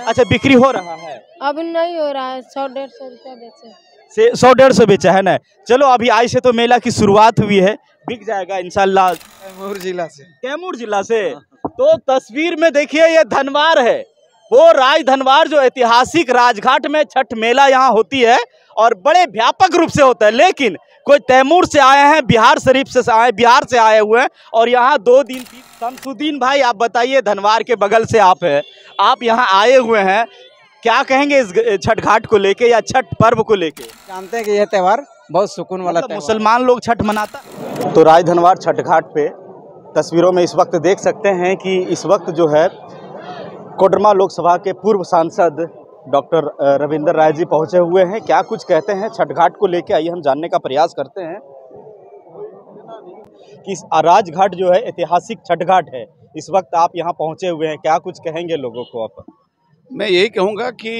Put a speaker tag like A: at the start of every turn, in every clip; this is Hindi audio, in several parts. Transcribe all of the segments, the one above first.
A: अच्छा, बिक्री हो रहा है?
B: अब नहीं हो रहा है, 100-150 रुपया बेचे
A: से 100-150 बेचा है ना। चलो, अभी आज से तो मेला की शुरुआत हुई है, बिक जाएगा इंशाल्लाह।
C: कैमूर जिला से।
A: कैमूर जिला से। तो तस्वीर में देखिए, ये धनवार है, वो राज धनवार जो ऐतिहासिक राजघाट में छठ मेला यहाँ होती है और बड़े व्यापक रूप से होता है। लेकिन कोई तैमूर से आए हैं, बिहार शरीफ से आए, बिहार से आए हुए हैं और यहाँ 2 दिन शमसुद्दीन भाई, आप बताइए, धनवार के बगल से आप है, आप यहाँ आए हुए हैं, क्या कहेंगे इस छठ घाट को लेके या छठ पर्व को लेके?
C: जानते हैं कि यह त्योहार बहुत सुकून वाला
A: मतलब मुसलमान लोग छठ मनाता। तो राज धनवार छठ घाट पे तस्वीरों में इस वक्त देख सकते हैं कि इस वक्त जो है कोडरमा लोकसभा के पूर्व सांसद डॉक्टर रविंदर राय जी पहुंचे हुए हैं। क्या कुछ कहते हैं छठ घाट को लेके, आइए हम जानने का प्रयास करते हैं कि राजघाट जो है ऐतिहासिक छठ घाट है, इस वक्त आप यहाँ पहुंचे हुए हैं, क्या कुछ कहेंगे लोगों को आप?
D: मैं यही कहूँगा कि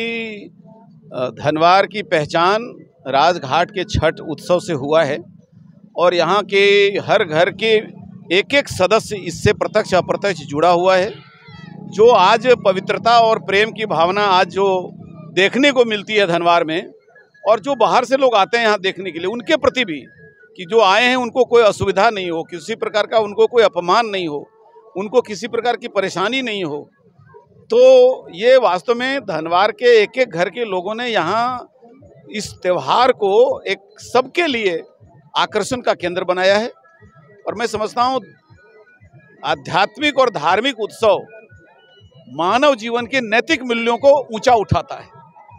D: धनवार की पहचान राजघाट के छठ उत्सव से हुआ है और यहाँ के हर घर के एक एक सदस्य इससे प्रत्यक्ष अप्रत्यक्ष जुड़ा हुआ है। जो आज पवित्रता और प्रेम की भावना आज जो देखने को मिलती है धनवार में, और जो बाहर से लोग आते हैं यहाँ देखने के लिए, उनके प्रति भी कि जो आए हैं उनको कोई असुविधा नहीं हो, किसी प्रकार का उनको कोई अपमान नहीं हो, उनको किसी प्रकार की परेशानी नहीं हो। तो ये वास्तव में धनवार के एक एक घर के लोगों ने यहाँ इस त्यौहार को एक सबके लिए आकर्षण का केंद्र बनाया है। और मैं समझता हूँ आध्यात्मिक और धार्मिक उत्सव मानव जीवन के नैतिक मूल्यों को ऊंचा उठाता है,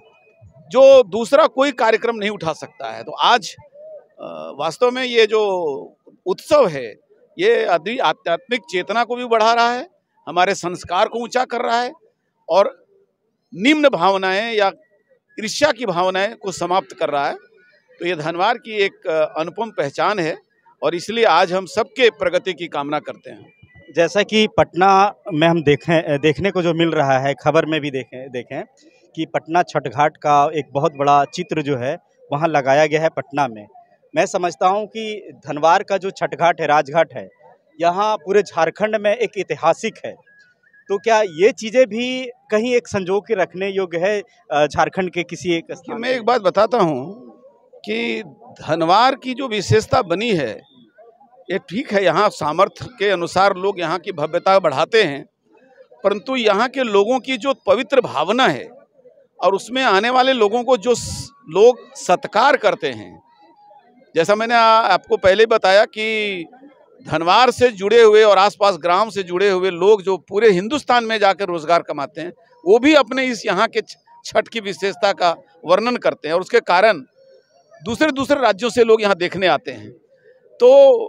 D: जो दूसरा कोई कार्यक्रम नहीं उठा सकता है। तो आज वास्तव में ये जो उत्सव है, ये आध्यात्मिक चेतना को भी बढ़ा रहा है, हमारे संस्कार को ऊंचा कर रहा है और निम्न भावनाएं या ईर्ष्या की भावनाएं को समाप्त कर रहा है। तो ये धनवार की एक अनुपम पहचान है और इसलिए आज हम सबके प्रगति की कामना करते हैं।
A: जैसा कि पटना में हम देखने को जो मिल रहा है, खबर में भी देखें कि पटना छठ घाट का एक बहुत बड़ा चित्र जो है वहाँ लगाया गया है पटना में। मैं समझता हूँ कि धनवार का जो छठ घाट है, राजघाट है, यहाँ पूरे झारखंड में एक ऐतिहासिक है। तो क्या ये चीज़ें भी कहीं एक संजो के रखने योग्य है झारखंड के किसी एक स्थान?
D: मैं एक बात बताता हूँ कि धनवार की जो विशेषता बनी है, ये ठीक है, यहाँ सामर्थ्य के अनुसार लोग यहाँ की भव्यता बढ़ाते हैं, परंतु यहाँ के लोगों की जो पवित्र भावना है और उसमें आने वाले लोगों को जो लोग सत्कार करते हैं, जैसा मैंने आपको पहले बताया कि धनवार से जुड़े हुए और आसपास ग्राम से जुड़े हुए लोग जो पूरे हिंदुस्तान में जाकर रोजगार कमाते हैं, वो भी अपने इस यहाँ के छठ की विशेषता का वर्णन करते हैं और उसके कारण दूसरे राज्यों से लोग यहाँ देखने आते हैं। तो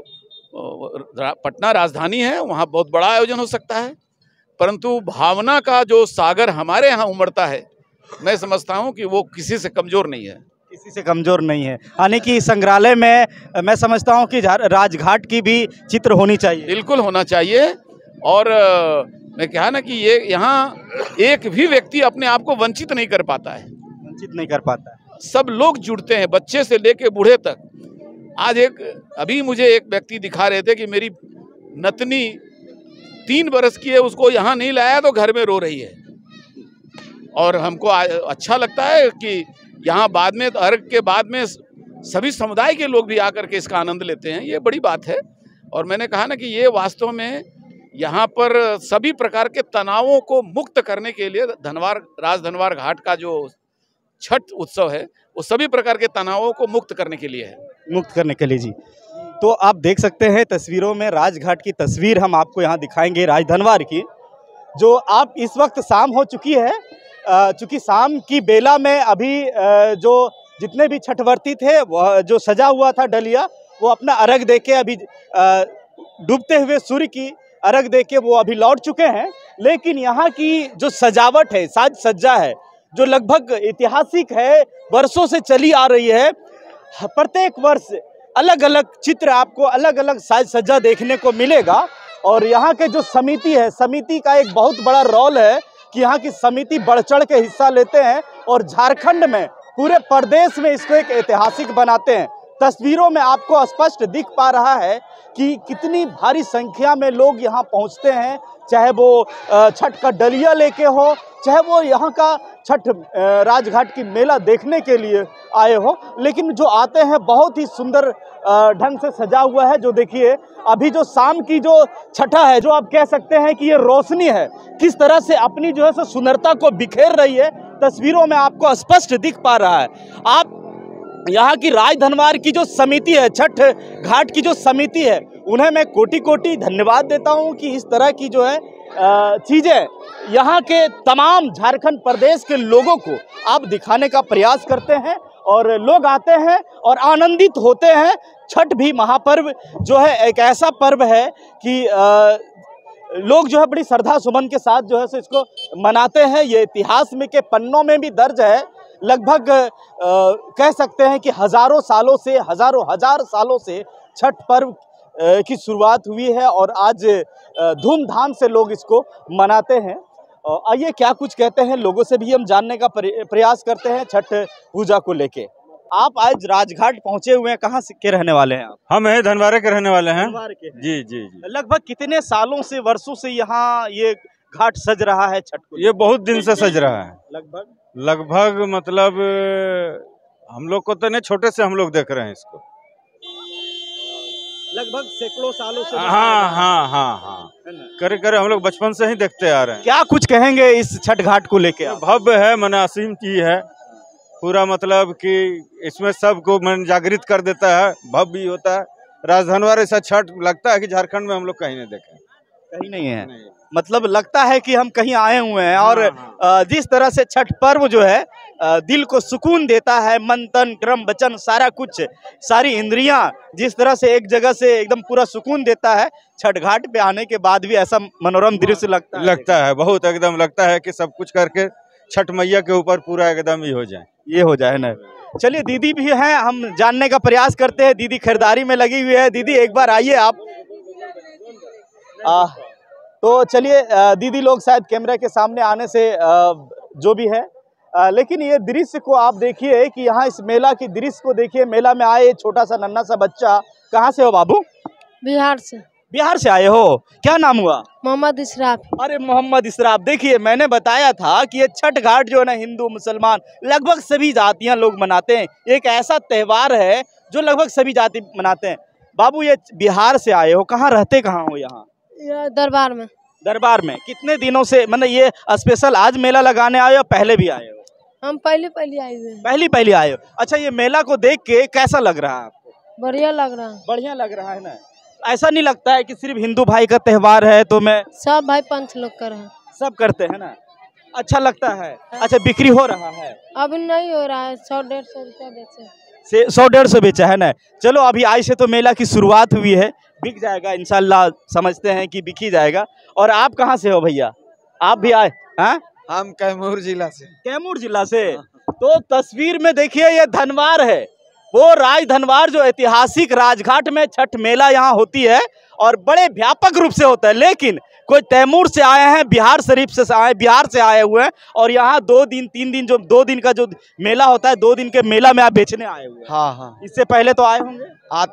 D: पटना राजधानी है, वहाँ बहुत बड़ा आयोजन हो सकता है, परंतु भावना का जो सागर हमारे यहाँ उमड़ता है, मैं समझता हूँ कि वो किसी से कमज़ोर नहीं है।
A: किसी से कमज़ोर नहीं है। यानी कि संग्रहालय में मैं समझता हूँ कि राजघाट की भी चित्र होनी चाहिए।
D: बिल्कुल होना चाहिए। और मैं कहा ना कि ये यहाँ एक भी व्यक्ति अपने आप को वंचित नहीं कर पाता है,
A: वंचित नहीं कर पाता है।
D: सब लोग जुड़ते हैं, बच्चे से लेके बूढ़े तक। आज अभी मुझे एक व्यक्ति दिखा रहे थे कि मेरी नतनी 3 बरस की है, उसको यहाँ नहीं लाया तो घर में रो रही है। और हमको अच्छा लगता है कि यहाँ बाद में अर्घ के बाद में सभी समुदाय के लोग भी आकर के इसका आनंद लेते हैं, ये बड़ी बात है। और मैंने कहा ना कि ये वास्तव में यहाँ पर सभी प्रकार के तनावों को मुक्त करने के लिए राज धनवार घाट का जो छठ उत्सव है, वो सभी प्रकार के तनावों को मुक्त करने के लिए है।
A: मुक्त करने के लिए जी। तो आप देख सकते हैं तस्वीरों में राजघाट की तस्वीर हम आपको यहाँ दिखाएंगे राज धनवार की, जो आप इस वक्त शाम हो चुकी है। चूँकि शाम की बेला में अभी जो जितने भी छठवर्ती थे, वह जो सजा हुआ था डलिया, वो अपना अर्घ दे के अभी डूबते हुए सूर्य की अर्घ दे के वो अभी लौट चुके हैं। लेकिन यहाँ की जो सजावट है, साज सज्जा है, जो लगभग ऐतिहासिक है, वर्षों से चली आ रही है। प्रत्येक वर्ष अलग अलग चित्र आपको अलग अलग साज सज्जा देखने को मिलेगा। और यहाँ के जो समिति है, समिति का एक बहुत बड़ा रोल है कि यहाँ की समिति बढ़ चढ़ के हिस्सा लेते हैं और झारखंड में, पूरे प्रदेश में इसको एक ऐतिहासिक बनाते हैं। तस्वीरों में आपको स्पष्ट दिख पा रहा है कि कितनी भारी संख्या में लोग यहाँ पहुँचते हैं, चाहे वो छठ का डलिया लेके हो, चाहे वो यहाँ का छठ राजघाट की मेला देखने के लिए आए हो। लेकिन जो आते हैं बहुत ही सुंदर ढंग से सजा हुआ है। जो देखिए अभी जो शाम की जो छठा है, जो आप कह सकते हैं कि ये रोशनी है, किस तरह से अपनी जो है सो सुंदरता को बिखेर रही है, तस्वीरों में आपको स्पष्ट दिख पा रहा है। आप यहाँ की राजधनवार की जो समिति है, छठ घाट की जो समिति है, उन्हें मैं कोटि कोटि धन्यवाद देता हूँ कि इस तरह की जो है चीज़ें यहाँ के तमाम झारखंड प्रदेश के लोगों को आप दिखाने का प्रयास करते हैं और लोग आते हैं और आनंदित होते हैं। छठ भी महापर्व जो है एक ऐसा पर्व है कि लोग जो है बड़ी श्रद्धा सुमन के साथ जो है सो इसको मनाते हैं। ये इतिहास में के पन्नों में भी दर्ज है। लगभग कह सकते हैं कि हजारों सालों से, हजार सालों से छठ पर्व की शुरुआत हुई है और आज धूमधाम से लोग इसको मनाते हैं। आइए क्या कुछ कहते हैं लोगों से भी हम जानने का प्रयास करते हैं छठ पूजा को लेके। आप आज राजघाट पहुंचे हुए हैं, कहाँ के रहने वाले हैं आप?
E: हम हैं धनवारे के रहने वाले हैं।
A: धनवार के?
E: जी जी जी।
A: लगभग कितने सालों से, वर्षों से यहाँ ये घाट सज रहा है छठ को?
E: ये बहुत दिन से सज रहा है।
A: लगभग
E: मतलब हम लोग को तो नहीं, छोटे से हम लोग देख रहे हैं इसको।
A: लगभग सैकड़ों सालों से।
E: हाँ। करे हम लोग बचपन से ही देखते आ रहे हैं।
A: क्या कुछ कहेंगे इस छठ घाट को लेके?
E: भव्य है, मन असीम चीज है पूरा, मतलब कि इसमें सबको मन जागृत कर देता है, भव्य भी होता है। राजधनवार ऐसा छठ लगता है कि झारखंड में हम लोग कहीं नहीं देखे,
A: कहीं नहीं है। मतलब लगता है कि हम कहीं आए हुए हैं। और जिस तरह से छठ पर्व जो है दिल को सुकून देता है, मन तन क्रम वचन सारा कुछ, सारी इंद्रियां जिस तरह से एक जगह से एकदम पूरा सुकून देता है, छठ घाट पे आने के बाद भी ऐसा मनोरम दृश्य लगता है
E: बहुत एकदम लगता है कि सब कुछ करके छठ मैया के ऊपर पूरा एकदम ये हो जाए ना।
A: चलिए दीदी भी हैं, हम जानने का प्रयास करते हैं। दीदी खरीदारी में लगी हुई है। दीदी एक बार आइए आप। तो चलिए दीदी लोग शायद कैमरे के सामने आने से जो भी है, लेकिन ये दृश्य को आप देखिए कि यहाँ इस मेला की दृश्य को देखिए। मेला में आए छोटा सा नन्हा सा बच्चा। कहाँ से हो बाबू?
B: बिहार से।
A: बिहार से आए हो? क्या नाम हुआ?
B: मोहम्मद इशराफ।
A: अरे मोहम्मद इशराफ, देखिए मैंने बताया था कि ये छठ घाट जो है ना, हिंदू मुसलमान लगभग सभी जातियां लोग मनाते हैं। एक ऐसा त्यौहार है जो लगभग सभी जाति मनाते हैं। बाबू ये बिहार से आए हो, कहाँ रहते कहाँ हो? यहाँ
B: दरबार में।
A: दरबार में कितने दिनों से, मतलब ये स्पेशल आज मेला लगाने आए हो, पहले भी आए हो?
B: हम पहले आए हुए हैं।
A: पहली आए हो। अच्छा, ये मेला को देख के कैसा लग रहा है आपको?
B: बढ़िया लग रहा है।
A: बढ़िया लग रहा है ना? ऐसा नहीं लगता है कि सिर्फ हिंदू भाई का त्यौहार है तो मैं
B: सब भाई पंच लोग कर रहे हैं,
A: सब करते हैं ना? अच्छा लगता है। अच्छा, बिक्री हो रहा है?
B: अभी नहीं हो रहा है, 100-150 रुपया बेचे।
A: 100-150 बेचा है ना? चलो अभी आज से तो मेला की शुरुआत हुई है, बिक जाएगा इंशाल्लाह, समझते हैं कि बिक ही जाएगा। और आप कहाँ से हो भैया? आप भी आए? हाँ,
C: हम कैमूर जिला से।
A: कैमूर जिला से? तो तस्वीर में देखिए ये धनवार है, वो राजधनवार जो ऐतिहासिक राजघाट में छठ मेला यहाँ होती है और बड़े व्यापक रूप से होता है। लेकिन कोई तैमूर से आए हैं, बिहार शरीफ से आए, बिहार से आए हुए हैं और यहाँ 2 दिन 3 दिन जो 2 दिन का जो मेला होता है, 2 दिन के मेला में आप बेचने आए हुए हैं।
C: हाँ।
A: इससे पहले तो आए होंगे?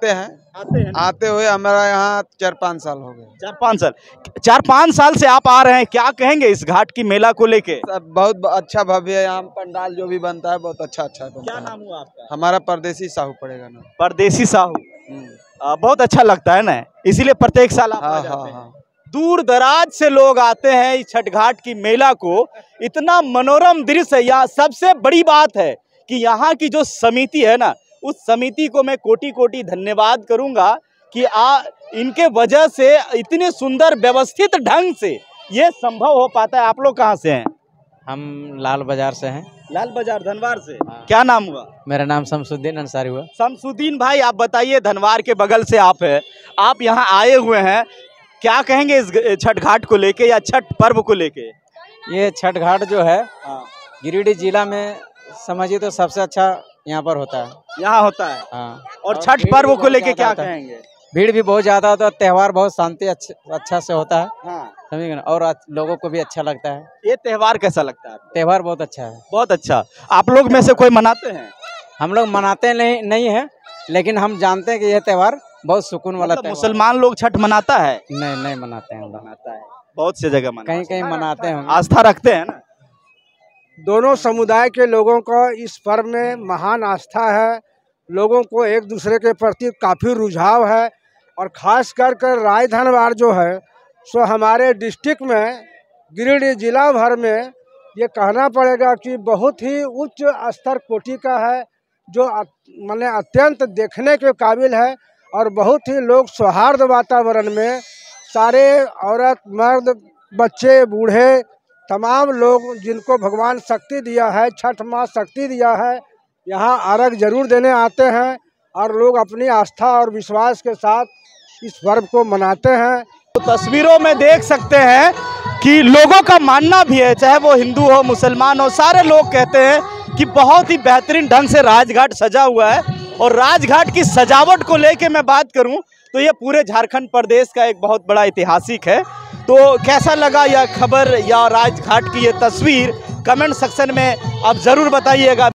C: आते हुए हमारा यहाँ 4-5 साल हो गए।
A: 4-5 साल से आप आ रहे हैं। क्या कहेंगे इस घाट की मेला को लेके?
C: बहुत अच्छा भव्य है यहाँ, पंडाल जो भी बनता है बहुत अच्छा बनता है।
A: क्या नाम हुआ आपका?
C: हमारा परदेसी साहू पड़ेगा ना।
A: परदेसी साहू। बहुत अच्छा लगता है ना, इसीलिए प्रत्येक साल आप आ जाते हैं। दूर दराज से लोग आते हैं इस छठ घाट की मेला को। इतना मनोरम दृश्य है यहाँ। सबसे बड़ी बात है कि यहाँ की जो समिति है ना, उस समिति को मैं कोटि कोटि धन्यवाद करूंगा कि इनके वजह से इतने सुंदर व्यवस्थित ढंग से ये संभव हो पाता है। आप लोग कहाँ से हैं?
F: हम लाल बाजार से हैं।
A: लाल बाजार, धनवार से। क्या नाम हुआ?
F: मेरा नाम शमसुद्दीन अंसारी हुआ।
A: शमसुद्दीन भाई, आप बताइए, धनवार के बगल से आप है, आप यहाँ आए हुए हैं, क्या कहेंगे इस छठ घाट को लेके या छठ पर्व को लेके?
F: ये छठ घाट जो है गिरिडीह जिला में समझिए तो सबसे अच्छा यहाँ पर होता है।
A: यहाँ होता है।
F: हाँ।
A: और छठ पर्व को लेके क्या कहेंगे?
F: भीड़ भी बहुत ज्यादा होता है, त्यौहार बहुत शांति अच्छा से होता है।
A: हाँ।
F: समझिए ना, और लोगों को भी अच्छा लगता है।
A: ये त्यौहार कैसा लगता है?
F: त्यौहार बहुत अच्छा है।
A: बहुत अच्छा। आप लोग में से कोई मनाते हैं?
F: हम लोग मनाते नहीं है, लेकिन हम जानते हैं कि यह त्यौहार बहुत सुकून वाला
A: मतलब
F: त्यौहार
A: मुसलमान लोग छठ मनाता है?
F: नहीं मनाते हैं हम लोग।
A: मनाता है, बहुत सी जगह मनाते
F: कहीं कहीं मनाते हैं।
A: आस्था रखते हैं ना।
G: दोनों समुदाय के लोगों को इस पर्व में महान आस्था है। लोगों को एक दूसरे के प्रति काफ़ी रुझाव है और ख़ास कर राजधनवार जो है सो हमारे डिस्ट्रिक्ट में गिरिडीह जिला भर में ये कहना पड़ेगा कि बहुत ही उच्च स्तर कोटि का है, जो माने अत्यंत देखने के काबिल है। और बहुत ही लोग सौहार्द वातावरण में सारे औरत मर्द बच्चे बूढ़े तमाम लोग जिनको भगवान शक्ति दिया है, छठ माँ शक्ति दिया है, यहाँ अर्घ जरूर देने आते हैं और लोग अपनी आस्था और विश्वास के साथ इस पर्व को मनाते हैं।
A: तो तस्वीरों में देख सकते हैं कि लोगों का मानना भी है, चाहे वो हिंदू हो मुसलमान हो, सारे लोग कहते हैं कि बहुत ही बेहतरीन ढंग से राजघाट सजा हुआ है। और राजघाट की सजावट को लेके मैं बात करूं तो ये पूरे झारखंड प्रदेश का एक बहुत बड़ा ऐतिहासिक है। तो कैसा लगा यह खबर या राजघाट की ये तस्वीर, कमेंट सेक्शन में आप ज़रूर बताइएगा।